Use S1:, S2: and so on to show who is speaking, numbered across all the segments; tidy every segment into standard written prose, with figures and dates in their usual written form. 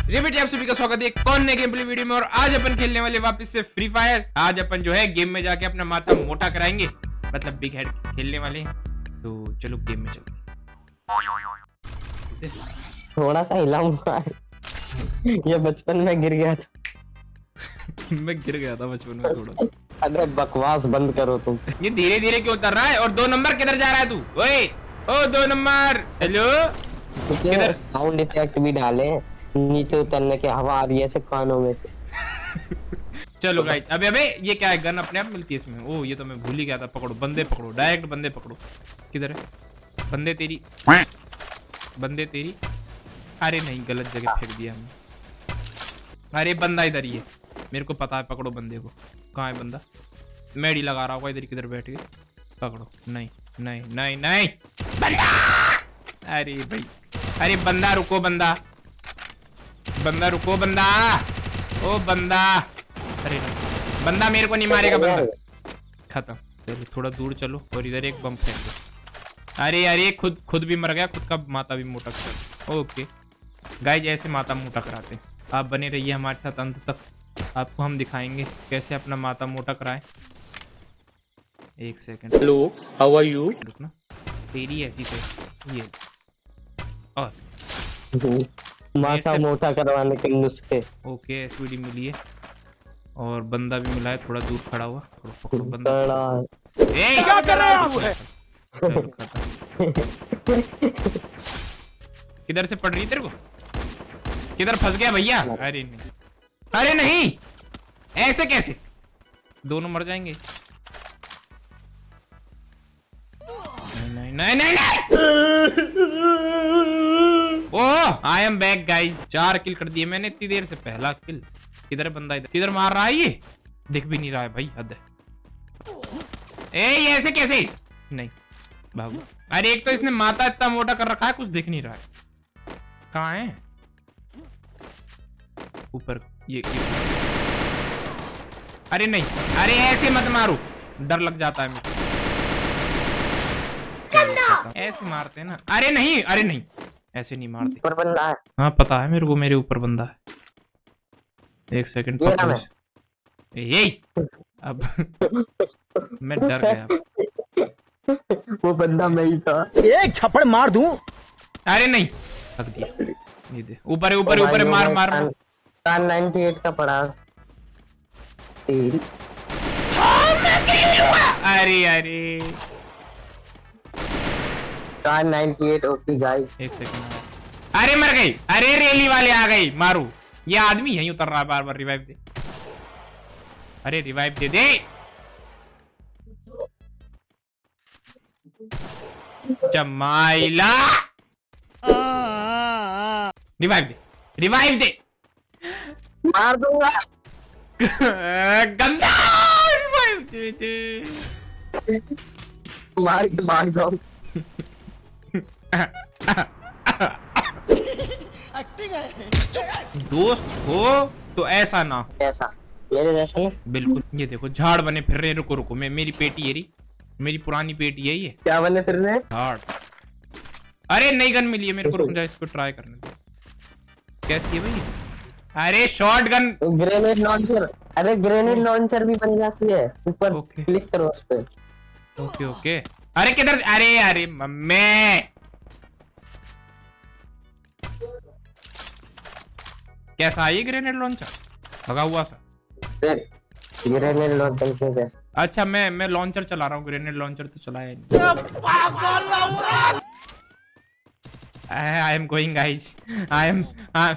S1: Remit आप सभी का स्वागत है कौन नए गेम प्ले वीडियो में। और आज अपन खेलने वाले वापस से फ्री फायर। आज अपन जो है गेम में जाके अपना माथा मोटा कराएंगे, मतलब बिग हेड खेलने वाले हैं। तो चलो गेम में चलते।
S2: थोड़ा सा हिला हुआ है। ये बचपन में गिर गया था।
S1: मैं गिर गया था बचपन में थोड़ा।
S2: अरे बकवास बंद करो तुम।
S1: ये धीरे धीरे क्यों उतर रहा है? और 2 नंबर किधर जा रहा है तू? ओए ओ 2 नंबर, हेलो
S2: किधर? साउंड इफेक्ट भी डाले नीचे उतरने के, हवा आ रही है कानों में से।
S1: चलो गाइस, अबे ये क्या है? गन अपने आप मिलती है इसमें? ओ ये तो मैं भूल ही गया था। पकड़ो बंदे, पकड़ो डायरेक्ट बंदे पकड़ो। किधर है बंदे? तेरी बंदे तेरी। अरे नहीं, गलत जगह फेंक दिया हमने। अरे बंदा इधर ही है, मेरे को पता है। पकड़ो बंदे को। कहाँ है बंदा? मेडी लगा रहा होगा इधर किधर बैठ के। पकड़ो। नहीं नहीं नहीं नहीं बंदा। अरे भाई, अरे बंदा रुको, बंदा बंदा रुको, बंदा ओ बंदा। अरे नहीं, बंदा मेरे को नहीं मारेगा। बंदा खत्म। चलो थोड़ा दूर चलो और इधर एक बम फेंक दो। अरे अरे खुद भी मर गया, खुद का माथा भी मोटा कर। ओके गाइस, ऐसे माथा मोटा कराते हैं। आप बने रहिए हमारे साथ अंत तक, आपको हम दिखाएंगे कैसे अपना माथा मोटा कराएं। एक second.
S3: Hello, how are you?
S1: रुकना, तेरी ऐसी तो ये और
S2: माथा मोटा करवाने के नुस्खे।
S1: ओके एसवीडी मिली है और बंदा भी मिला है थोड़ा दूर खड़ा हुआ। पकड़ो बंदा। ए
S3: क्या कर रहे हो आप?
S1: किधर से पड़ रही तेरे को? किधर फंस गया भैया? अरे नहीं, अरे नहीं, ऐसे कैसे? दोनों मर जाएंगे। नहीं नहीं नहीं नहीं। Oh I am back guys. 4 kill कर दिए मैंने इतनी देर से। पहला किल। किधर है बंदा? इधर किधर मार रहा है? ये दिख भी नहीं रहा है भाई, हद है। ये ऐसे कैसे? नहीं भागो। अरे एक तो इसने माथा इतना मोटा कर रखा है, कुछ दिख नहीं रहा है। कहाँ है? ऊपर ये। अरे नहीं, अरे ऐसे मत मारो, डर लग जाता है मुझे। ऐसे मारते हैं ना। अरे नहीं, अरे नहीं, ऐसे नहीं मारते।
S2: ऊपर बंदा है।
S1: हाँ पता है मेरे को, मेरे ऊपर बंदा है। एक सेकंड पकड़ो। यही अब मैं डर गया।
S2: वो बंदा मैं ही था।
S3: एक छप्पड़ मार दूं।
S1: अरे नहीं, रख दिया। ये दे, ऊपर है ऊपर है ऊपर है, मार मार।
S2: 98 का पड़ा।
S1: अरे अरे
S2: 98 ओपी गाइस।
S1: एक सेकंड। अरे मर गई। अरे रेली वाले आ गई, मारू। ये आदमी यहीं उतर रहा है बार बार। रिवाइव दे। अरे रिवाइव दे दे। जमाइला रिवाइव दे, रिवाइव दे।
S2: मार दूंगा।
S1: गंदा रिवाइव दे दे।
S2: मार दो।
S1: दोस्त हो तो ऐसा ना हो।
S2: ऐसा मेरे जैसा ना।
S1: बिल्कुल। ये देखो झाड़ बने फिर रहे। रुको रुको, मैं मेरी पेटी ये रही, मेरी पुरानी पेटी है ये।
S2: क्या बने फिर रहे?
S1: झाड़। अरे नई गन मिली है मेरे को, रुक जा इसको ट्राई करने दो। कैसी है भाई? अरे शॉर्ट गन।
S2: Grenade launcher. अरे ग्रेनेड लॉन्चर भी बन जाती है। ऊपर क्लिक करो उस पे।
S1: Okay okay. अरे किधर? अरे अरे मम्मी, कैसा है ये ग्रेनेड लॉन्चर? भगा हुआ सा।
S2: ग्रेनेड लॉन्चर से कैसे?
S1: अच्छा मैं लॉन्चर चला रहा हूँ, ग्रेनेड लॉन्चर तो चलाया नहीं। I am going guys, I am.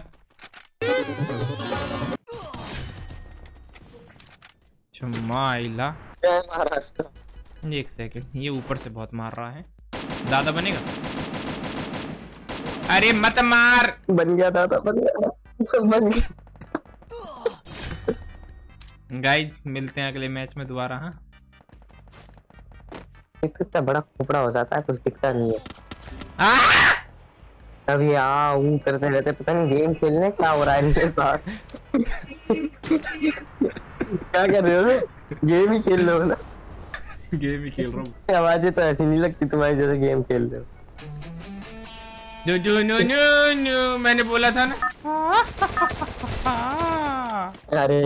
S1: चमाइला। एक सेकंड, ये ऊपर से बहुत मार रहा है। दादा बनेगा? अरे मत मार।
S2: बन गया दादा, बन गया।
S1: गाइस मिलते हैं अगले मैच में दोबारा। हाँ
S2: कितना बड़ा खोपड़ा हो जाता है, कुछ दिखता नहीं है। अभी करते रहते, पता नहीं गेम खेलने क्या हो रहा है इनके साथ। क्या कर रहे हो? गेम ही खेल रहे हो ना?
S1: गेम ही खेल रहा हूँ।
S2: आवाजें तो ऐसी नहीं लगती तुम्हारी जैसे गेम खेल रहे हो।
S1: जो मैंने बोला था ना।
S2: अरे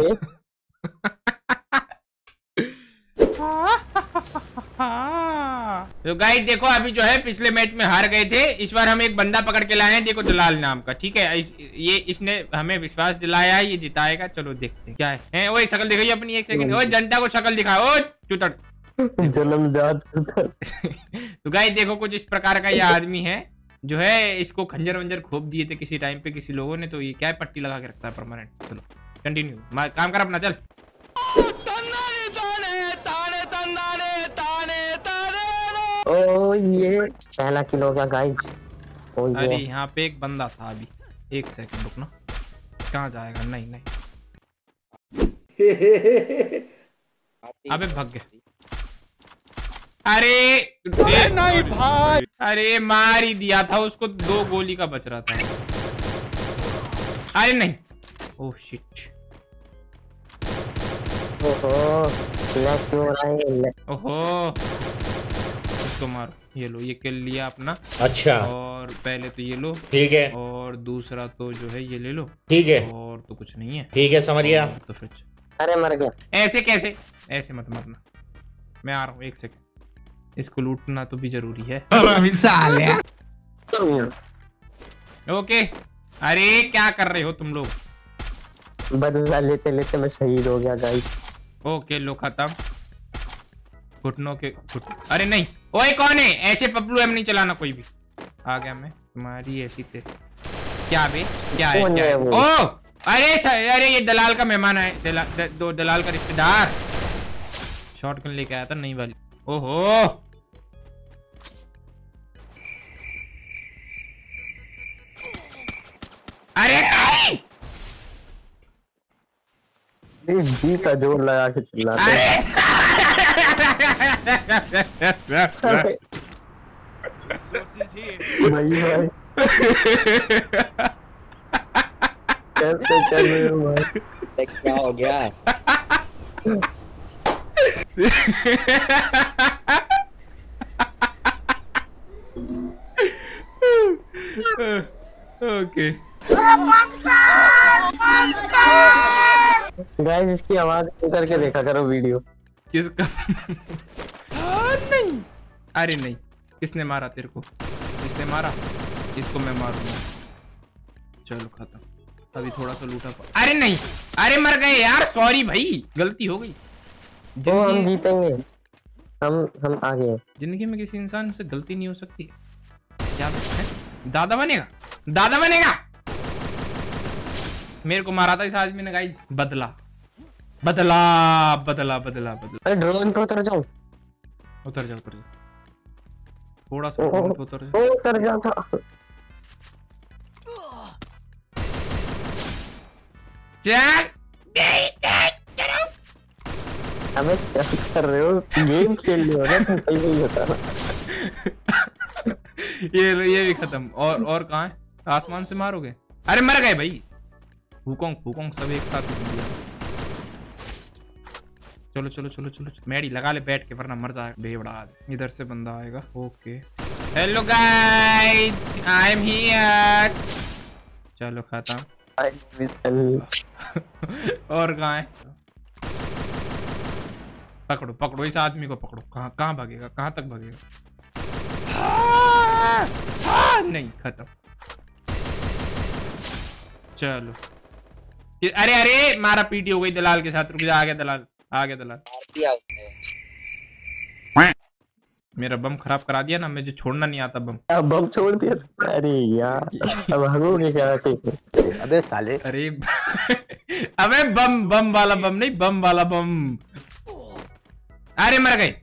S1: तो गाइस देखो अभी जो है पिछले मैच में हार गए थे, इस बार हम एक बंदा पकड़ के लाए हैं, देखो दलाल नाम का, ठीक है। ये इसने हमें विश्वास दिलाया है, ये जिताएगा। चलो देखते हैं क्या है। वो एक शक्ल दिखाइए अपनी, एक सेकंड। ओ जनता को शक्ल दिखाओ, ओ चुतड़।
S2: जन्मजात चुतड़।
S1: तो गाइस देखो कुछ इस प्रकार का ये आदमी है जो है, इसको खंजर वंजर खोप दिए थे किसी टाइम पे किसी लोगों ने, तो ये क्या है पट्टी लगा के रखता है परमानेंट। चलो कंटिन्यू, काम कर अपना, चल।
S2: ओ ये पहला किलो का गाइस। ओ ये
S1: अरे यहाँ पे एक बंदा था अभी, एक सेकंड रुकना। कहाँ जाएगा? नहीं नहीं, अबे भाग गया। अरे नहीं भाई, अरे मार ही दिया था उसको, 2 गोली का बच रहा था। अरे नहीं, ओह शिट।
S2: ओहो लैग क्यों हो रहा है?
S1: ओहो इसको मारो। ये लो, ये किल लिया अपना।
S3: अच्छा,
S1: और पहले तो ये लो,
S3: ठीक है,
S1: और दूसरा तो जो है ये ले लो,
S3: ठीक है,
S1: और तो कुछ नहीं है,
S3: ठीक है, समझ गया।
S1: तो फिर
S2: अरे मर गया।
S1: ऐसे कैसे? ऐसे मत मरना, मैं आ रहा हूँ, एक सेकंड। इसको लूटना तो भी जरूरी है। ओके। अरे क्या कर रहे हो तुम लोग?
S2: बदला लेते लेते मैं शहीद हो गया गाइस।
S1: ओके लो खत्म। घुटनों के अरे नहीं, ओए कौन है? ऐसे पपलू एम नहीं चलाना कोई भी। आ गया मैं, तुम्हारी ऐसी ते। क्या बे, क्या है, क्या है? ओ अरे ये दलाल का मेहमान है, दलाल का रिश्तेदार। शॉटगन लेके आया था नई वाली। ओहो अरे नहीं,
S2: जी का जोर लगा के चिल्ला भाई भाई कैसे कर रहे हो भाई? क्या हो गया?
S1: ओके
S2: गाइस इसकी आवाज करके देखा करो वीडियो।
S1: किसका? नहीं, अरे नहीं, किसने मारा तेरे को? किसने मारा? इसको मैं मारूंगा। चलो खत्म। अभी थोड़ा सा लूटा। अरे नहीं, अरे मर गए यार, सॉरी भाई, गलती हो गई।
S2: हम जीतेंगे, हम आगे।
S1: जिंदगी में किसी इंसान से गलती नहीं हो सकती। क्या है? दादा बनेगा, दादा बनेगा। मेरे को मारा था इस आदमी ने गाइस। बदला बदला बदला बदला बदला।
S2: अरे ड्रोन पे उतर जाओ।
S1: उतर जाओ, उतर जाओ, थोड़ा सा ड्रोन पे उतर जाओ।
S2: उतर जाता।
S1: चल
S2: अबे क्या कर रहे हो? गेम खेल रहे हो ना तुम, सही नहीं होता ना।
S1: ये भी खत्म। और कहाँ है? आसमान से मारोगे? अरे मर गए भाई। हुकोंग सब एक साथ दिया। चलो चलो चलो चलो, मैडी लगा ले बैठ के, वरना मर जाएगा बेवड़ा। इधर से बंदा आएगा। Okay hello guys, I am here. चलो खत्म। और कहाँ है? पकड़ो पकड़ो इस आदमी को, पकड़ो। कहाँ भागेगा? कहाँ तक भागेगा? नहीं, खत्म। चलो अरे अरे मारा पीटी हो गई दलाल के साथ। रुक जा, आ गया दलाल, आ गया दलाल। मेरा बम खराब करा दिया ना, मुझे छोड़ना नहीं आता बम।
S2: बम छोड़ दिया? अरे यार अब भागोगे क्या? अबे साले,
S1: अरे अबे बम वाला बम नहीं, बम वाला बम। अरे मर गए।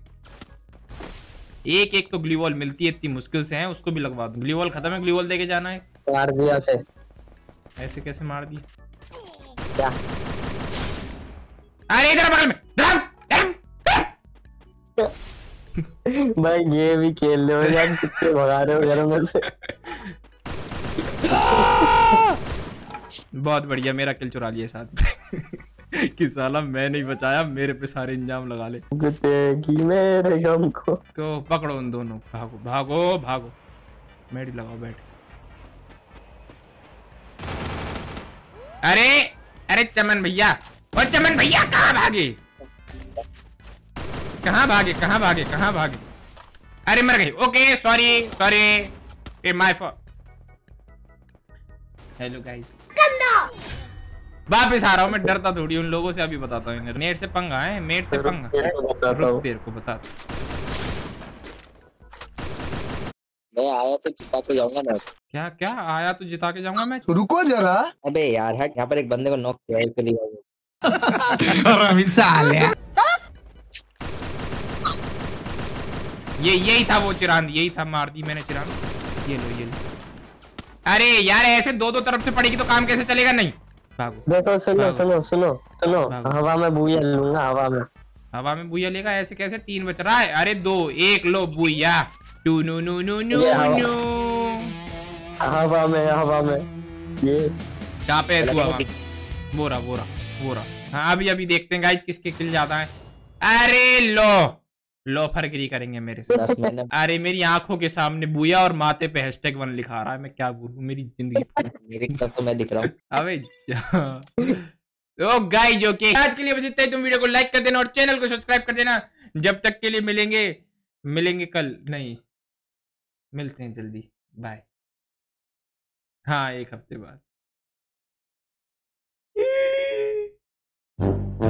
S1: एक तो ग्लूवॉल मिलती है इतनी मुश्किल से, है उसको भी लगवा दो। ग्लूवॉल खत्म है, ग्लूवॉल देके जाना है।
S2: मार दिया से।
S1: ऐसे कैसे मार दिया?
S2: क्या?
S1: अरे इधर बगल में
S2: भाई ये भी खेल रहे हो यार, कितने भगा रहे हो घर में से।
S1: बहुत बढ़िया, मेरा किल चुरा लिया साथ। कि साला मैं नहीं बचाया, मेरे पे सारे इंजाम लगा ले। मेरे गम को तो पकड़ो उन दोनों, भागो भागो भागो। मेडी लगाओ बैठ। अरे अरे चमन भैया, और चमन भैया कहाँ भागे, कहाँ भागे, कहाँ भागे, कहाँ भागे? अरे मर गई। Okay sorry sorry, a my fault. Hello guys, वापिस आ रहा हूँ मैं, डरता थोड़ी उन लोगों से, अभी बताता हूँ। मेरे से पंगा है, मेरे से पंगा। रुक तेरे को बता।
S2: मैं आया तो जिता के जाऊंगा ना।
S1: क्या क्या आया तो जिता के जाऊंगा मैं?
S3: रुको जरा।
S2: अबे यार हट, यहाँ पर एक बंदे को नॉक किया है, इसके लिए
S1: ये यही था वो चिरांद, यही था, मार दी मैंने चिरांद। ये लो ये लो। अरे यार ऐसे दो दो तरफ से पड़ेगी तो काम कैसे चलेगा? नहीं भागो।
S2: देखो सुनो
S1: भागो।
S2: सुनो सुनो सुनो,
S1: भागो।
S2: हवा में बुया लूंगा, हवा में।
S1: हवा में बुया लेगा ऐसे कैसे? 3 बच रहा है। अरे 2 1 लो बुया। टू नु नु नु नु
S2: ये हवा-
S1: नु।
S2: हवा में, हवा में ये
S1: कहाँ पे है तू? हवा बोरा बोरा बोरा। हाँ अभी अभी देखते हैं गाइस किसके किल ज्यादा है। अरे लो लो फरगिरी करेंगे मेरे से।
S2: 10 महीने
S1: अरे मेरी आंखों के सामने बुया और माथे पे #1 लिखा रहा है, मैं क्या बोलूं मेरी जिंदगी।
S2: मेरी तरफ तो मैं दिख रहा हूँ।
S1: अबे ओ गाइस ओके, आज के लिए बस इतना ही। तुम वीडियो को लाइक कर देना और चैनल को सब्सक्राइब कर देना। जब तक के लिए मिलेंगे कल नहीं, मिलते हैं जल्दी, बाय। हाँ 1 हफ्ते बाद।